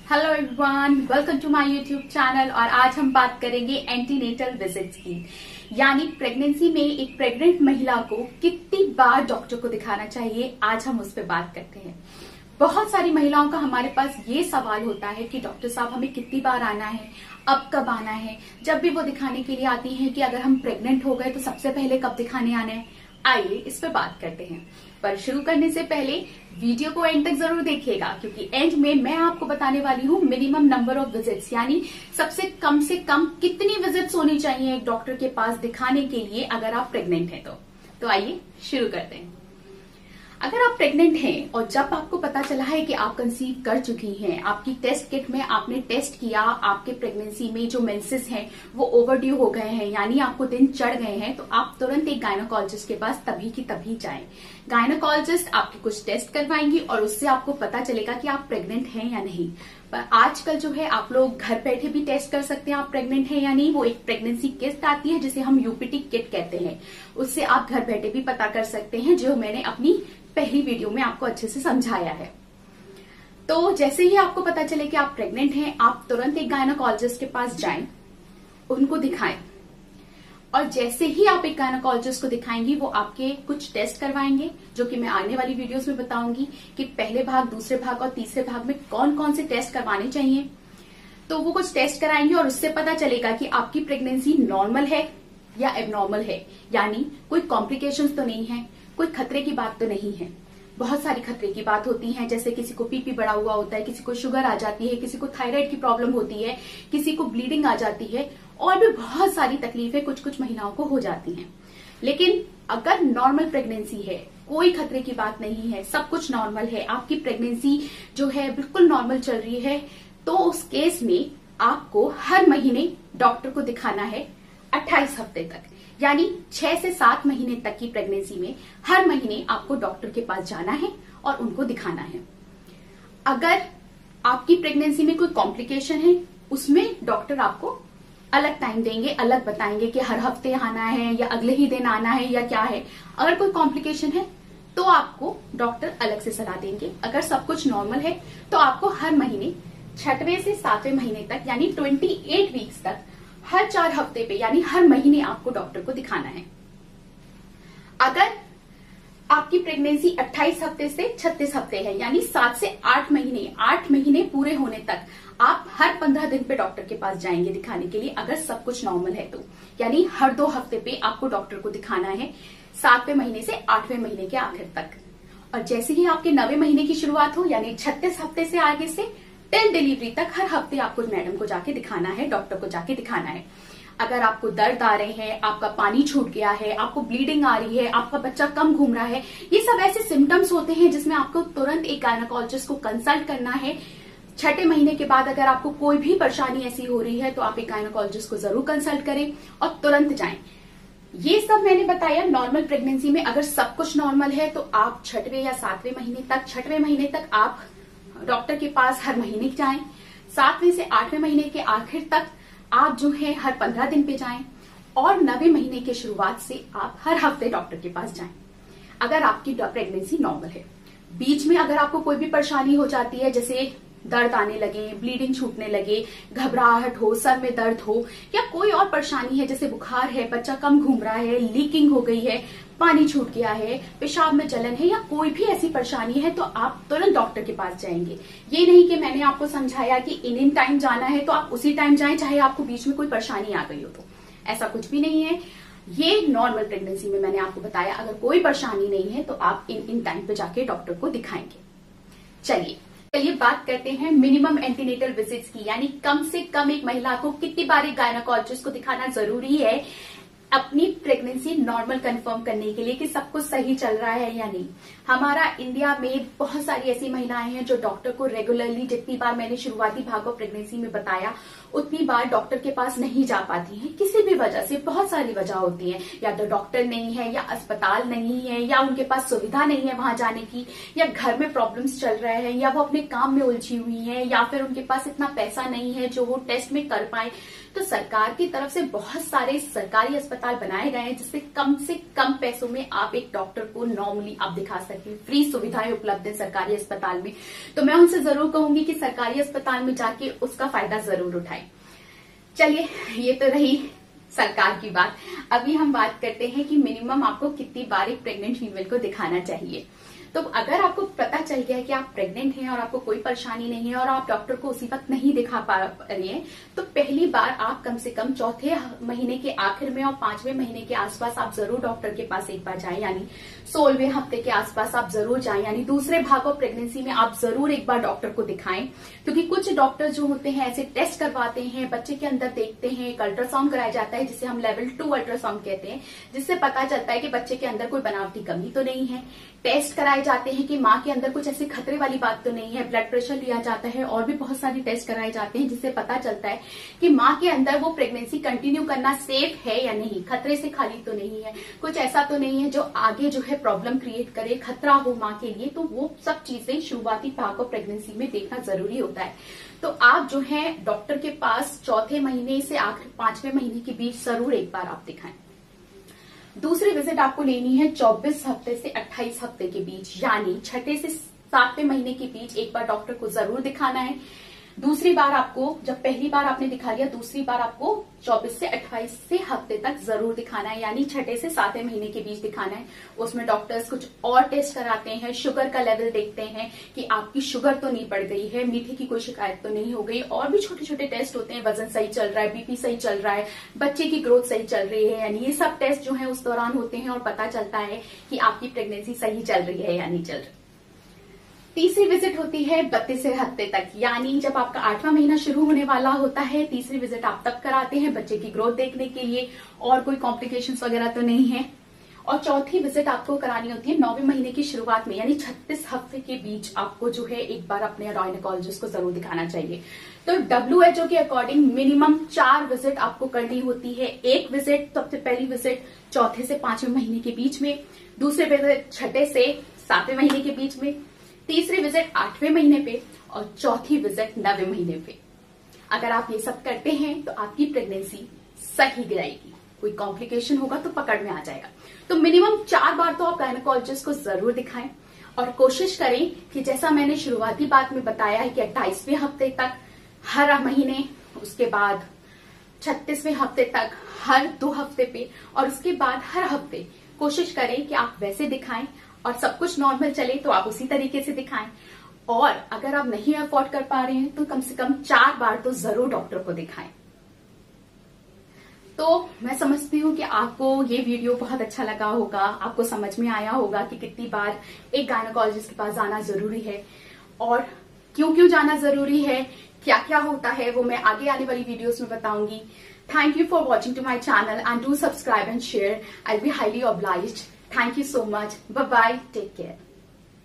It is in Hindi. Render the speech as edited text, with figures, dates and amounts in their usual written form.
Hello everyone, welcome to my YouTube channel. और आज हम बात करेंगे एंटीनेटल विजिट्स की, यानी प्रेगनेंसी में एक प्रेग्नेंट महिला को कितनी बार डॉक्टर को दिखाना चाहिए। आज हम उस पर बात करते हैं। बहुत सारी महिलाओं का हमारे पास ये सवाल होता है कि डॉक्टर साहब हमें कितनी बार आना है, अब कब आना है। जब भी वो दिखाने के लिए आती हैं कि अगर हम प्रेग्नेंट हो गए तो सबसे पहले कब दिखाने आना है। आइए इस पे बात करते हैं, पर शुरू करने से पहले वीडियो को एंड तक जरूर देखिएगा, क्योंकि एंड में मैं आपको बताने वाली हूँ मिनिमम नंबर ऑफ विजिट्स, यानी सबसे कम से कम कितनी विजिट्स होनी चाहिए एक डॉक्टर के पास दिखाने के लिए अगर आप प्रेग्नेंट हैं तो आइए शुरू करते हैं। अगर आप प्रेग्नेंट हैं और जब आपको पता चला है कि आप कंसीव कर चुकी हैं, आपकी टेस्ट किट में आपने टेस्ट किया, आपके प्रेगनेंसी में जो मेंसेस हैं वो ओवरड्यू हो गए हैं, यानी आपको दिन चढ़ गए हैं, तो आप तुरंत एक गायनोकोलॉजिस्ट के पास तभी की तभी जाएं। गायनोकोलॉजिस्ट आपके कुछ टेस्ट करवाएंगी और उससे आपको पता चलेगा कि आप प्रेग्नेंट हैं या नहीं। पर आजकल जो है आप लोग घर बैठे भी टेस्ट कर सकते हैं आप प्रेग्नेंट हैं या नहीं। वो एक प्रेगनेंसी किट आती है जिसे हम यूपीटी किट कहते हैं, उससे आप घर बैठे भी पता कर सकते हैं, जो मैंने अपनी पहली वीडियो में आपको अच्छे से समझाया है। तो जैसे ही आपको पता चले कि आप प्रेग्नेंट हैं, आप तुरंत एक गायनोकोलॉजिस्ट के पास जाएं, उनको दिखाएं। और जैसे ही आप एक गायनोकोलॉजिस्ट को दिखाएंगी, वो आपके कुछ टेस्ट करवाएंगे, जो कि मैं आने वाली वीडियोस में बताऊंगी कि पहले भाग, दूसरे भाग और तीसरे भाग में कौन कौन से टेस्ट करवाने चाहिए। तो वो कुछ टेस्ट कराएंगे और उससे पता चलेगा कि आपकी प्रेगनेंसी नॉर्मल है या एबनॉर्मल है, यानी कोई कॉम्प्लिकेशंस तो नहीं है, कोई खतरे की बात तो नहीं है। बहुत सारी खतरे की बात होती है, जैसे किसी को बीपी बढ़ा हुआ होता है, किसी को शुगर आ जाती है, किसी को थायराइड की प्रॉब्लम होती है, किसी को ब्लीडिंग आ जाती है, और भी बहुत सारी तकलीफें कुछ कुछ महिलाओं को हो जाती हैं। लेकिन अगर नॉर्मल प्रेगनेंसी है, कोई खतरे की बात नहीं है, सब कुछ नॉर्मल है, आपकी प्रेगनेंसी जो है बिल्कुल नॉर्मल चल रही है, तो उस केस में आपको हर महीने डॉक्टर को दिखाना है 28 हफ्ते तक, यानी 6 से 7 महीने तक की प्रेगनेंसी में हर महीने आपको डॉक्टर के पास जाना है और उनको दिखाना है। अगर आपकी प्रेगनेंसी में कोई कॉम्प्लिकेशन है, उसमें डॉक्टर आपको अलग टाइम देंगे, अलग बताएंगे कि हर हफ्ते आना है या अगले ही दिन आना है या क्या है। अगर कोई कॉम्प्लिकेशन है तो आपको डॉक्टर अलग से सलाह देंगे। अगर सब कुछ नॉर्मल है तो आपको हर महीने 6वें से 7वें महीने तक, यानी 28 वीक्स तक, हर 4 हफ्ते पे, यानी हर महीने आपको डॉक्टर को दिखाना है। अगर आपकी प्रेगनेंसी 28 हफ्ते से 36 हफ्ते है, यानी 7 से 8 महीने पूरे होने तक आप हर 15 दिन पे डॉक्टर के पास जाएंगे दिखाने के लिए, अगर सब कुछ नॉर्मल है तो। यानी हर 2 हफ्ते पे आपको डॉक्टर को दिखाना है, 7वें महीने से 8वें महीने के आखिर तक। और जैसे ही आपके 9वें महीने की शुरुआत हो, यानी 36 हफ्ते से आगे से टिल डिलीवरी तक, हर हफ्ते आपको मैडम को जाके दिखाना है, डॉक्टर को जाके दिखाना है। अगर आपको दर्द आ रहे हैं, आपका पानी छूट गया है, आपको ब्लीडिंग आ रही है, आपका बच्चा कम घूम रहा है, ये सब ऐसे सिम्टम्स होते हैं जिसमें आपको तुरंत एक गायनोकोलॉजिस्ट को कंसल्ट करना है। 6ठे महीने के बाद अगर आपको कोई भी परेशानी ऐसी हो रही है तो आप एक गायनोकोलॉजिस्ट को जरूर कंसल्ट करें और तुरंत जाएं। ये सब मैंने बताया नॉर्मल प्रेगनेंसी में। अगर सब कुछ नॉर्मल है तो आप 6वें या 7वें महीने तक आप डॉक्टर के पास हर महीने जाएं। 7वें से 8वें महीने के आखिर तक आप जो है हर 15 दिन पे जाएं, और 9वें महीने के शुरुआत से आप हर हफ्ते डॉक्टर के पास जाएं अगर आपकी प्रेगनेंसी नॉर्मल है। बीच में अगर आपको कोई भी परेशानी हो जाती है, जैसे दर्द आने लगे, ब्लीडिंग छूटने लगे, घबराहट हो, सर में दर्द हो, या कोई और परेशानी है, जैसे बुखार है, बच्चा कम घूम रहा है, लीकिंग हो गई है, पानी छूट गया है, पेशाब में जलन है, या कोई भी ऐसी परेशानी है, तो आप तुरंत डॉक्टर के पास जाएंगे। ये नहीं कि मैंने आपको समझाया कि इन टाइम जाना है तो आप उसी टाइम जाएं, चाहे आपको बीच में कोई परेशानी आ गई हो तो। ऐसा कुछ भी नहीं है। ये नॉर्मल प्रेगनेंसी में मैंने आपको बताया, अगर कोई परेशानी नहीं है तो आप इन टाइम पे जाके डॉक्टर को दिखाएंगे। चलिए बात करते हैं मिनिमम एंटीनेटल विजिट्स की, यानी कम से कम एक महिला को कितनी बार एक गायनोकोलॉजिस्ट को दिखाना जरूरी है अपनी प्रेगनेंसी नॉर्मल कंफर्म करने के लिए कि सब कुछ सही चल रहा है या नहीं। हमारा इंडिया में बहुत सारी ऐसी महिलाएं हैं जो डॉक्टर को रेगुलरली, जितनी बार मैंने शुरुआती भाग ऑफ प्रेगनेंसी में बताया, उतनी बार डॉक्टर के पास नहीं जा पाती हैं, किसी भी वजह से। बहुत सारी वजह होती है, या तो डॉक्टर नहीं है, या अस्पताल नहीं है, या उनके पास सुविधा नहीं है वहां जाने की, या घर में प्रॉब्लम्स चल रहे हैं, या वो अपने काम में उलझी हुई है, या फिर उनके पास इतना पैसा नहीं है जो वो टेस्ट में कर पाए। तो सरकार की तरफ से बहुत सारे सरकारी अस्पताल अस्पताल बनाए गए हैं जिससे कम से कम पैसों में आप एक डॉक्टर को नॉर्मली आप दिखा सकते। फ्री सुविधाएं उपलब्ध है सरकारी अस्पताल में, तो मैं उनसे जरूर कहूंगी कि सरकारी अस्पताल में जाके उसका फायदा जरूर उठाएं। चलिए, ये तो रही सरकार की बात। अभी हम बात करते हैं कि मिनिमम आपको कितनी बार एक प्रेग्नेंट फीमेल को दिखाना चाहिए। तो अगर आपको पता चल गया है कि आप प्रेग्नेंट हैं और आपको कोई परेशानी नहीं है और आप डॉक्टर को उसी वक्त नहीं दिखा पा रही हैं, तो पहली बार आप कम से कम चौथे महीने के आखिर में और 5वें महीने के आसपास आप जरूर डॉक्टर के पास एक बार जाएं, यानी 16वें हफ्ते के आसपास आप जरूर जाएं, यानी दूसरे भाग ऑफ प्रेगनेंसी में आप जरूर एक बार डॉक्टर को दिखाएं। क्योंकि कुछ डॉक्टर जो होते हैं ऐसे टेस्ट करवाते हैं, बच्चे के अंदर देखते हैं, एक अल्ट्रासाउंड कराया जाता है जिसे हम लेवल 2 अल्ट्रासाउंड कहते हैं, जिससे पता चलता है कि बच्चे के अंदर कोई बनावटी कमी तो नहीं है। टेस्ट कराए जाते हैं कि माँ के अंदर कुछ ऐसी खतरे वाली बात तो नहीं है, ब्लड प्रेशर लिया जाता है और भी बहुत सारे टेस्ट कराए जाते हैं जिससे पता चलता है कि माँ के अंदर वो प्रेगनेंसी कंटिन्यू करना सेफ है या नहीं, खतरे से खाली तो नहीं है, कुछ ऐसा तो नहीं है जो आगे जो है प्रॉब्लम क्रिएट करे, खतरा हो माँ के लिए। तो वो सब चीजें शुरुआती भाग ऑफ प्रेगनेंसी में देखना जरूरी होता है। तो आप जो है डॉक्टर के पास चौथे महीने से आखिर 5वें महीने के बीच जरूर एक बार आप दिखाएं। दूसरी विजिट आपको लेनी है 24 हफ्ते से 28 हफ्ते के बीच, यानी छठे से 7वें महीने के बीच एक बार डॉक्टर को जरूर दिखाना है। दूसरी बार आपको, जब पहली बार आपने दिखा लिया, दूसरी बार आपको 24 से 28 हफ्ते तक जरूर दिखाना है, यानी छठे से 7वें महीने के बीच दिखाना है। उसमें डॉक्टर्स कुछ और टेस्ट कराते हैं, शुगर का लेवल देखते हैं कि आपकी शुगर तो नहीं बढ़ गई है, मीठे की कोई शिकायत तो नहीं हो गई, और भी छोटे छोटे टेस्ट होते हैं, वजन सही चल रहा है, बीपी सही चल रहा है, बच्चे की ग्रोथ सही चल रही है, यानी ये सब टेस्ट जो है उस दौरान होते हैं और पता चलता है कि आपकी प्रेगनेंसी सही चल रही है या नहीं चल रही। तीसरी विजिट होती है 32वें हफ्ते तक, यानी जब आपका 8वां महीना शुरू होने वाला होता है। तीसरी विजिट आप तब कराते हैं बच्चे की ग्रोथ देखने के लिए, और कोई कॉम्प्लिकेशंस वगैरह तो नहीं है। और चौथी विजिट आपको करानी होती है 9वें महीने की शुरुआत में, यानी 36 हफ्ते के बीच आपको जो है एक बार अपने गायनेकोलॉजिस्ट को जरूर दिखाना चाहिए। तो WHO के अकॉर्डिंग मिनिमम 4 विजिट आपको करनी होती है। एक विजिट, सबसे पहली विजिट चौथे से 5वें महीने के बीच में, दूसरे विजिट छठे से 7वें महीने के बीच में, तीसरी विजिट 8वें महीने पे और चौथी विजिट 9वें महीने पे। अगर आप ये सब करते हैं तो आपकी प्रेगनेंसी सही जाएगी, कोई कॉम्प्लिकेशन होगा तो पकड़ में आ जाएगा। तो मिनिमम 4 बार तो आप गायनेकोलॉजिस्ट को जरूर दिखाएं और कोशिश करें कि जैसा मैंने शुरुआती बात में बताया है कि 28वें हफ्ते तक हर महीने, उसके बाद 36वें हफ्ते तक हर 2 हफ्ते पे, और उसके बाद हर हफ्ते कोशिश करें कि आप वैसे दिखाएं, और सब कुछ नॉर्मल चले तो आप उसी तरीके से दिखाएं। और अगर आप नहीं अफोर्ड कर पा रहे हैं तो कम से कम 4 बार तो जरूर डॉक्टर को दिखाएं। तो मैं समझती हूँ कि आपको ये वीडियो बहुत अच्छा लगा होगा, आपको समझ में आया होगा कि कितनी बार एक गायनेकोलॉजिस्ट के पास जाना जरूरी है और क्यों जाना जरूरी है, क्या क्या होता है, वो मैं आगे आने वाली वीडियोस में बताऊंगी। Thank you for watching to my channel and do subscribe and share. I'll be highly obliged. Thank you so much. Bye-bye. Take care.